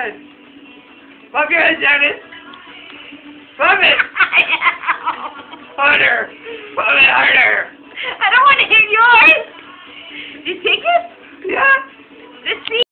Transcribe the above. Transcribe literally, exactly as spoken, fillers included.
head. Bump your head, Dennis. Bump it. Harder. Bump it harder. I don't want to hit yours.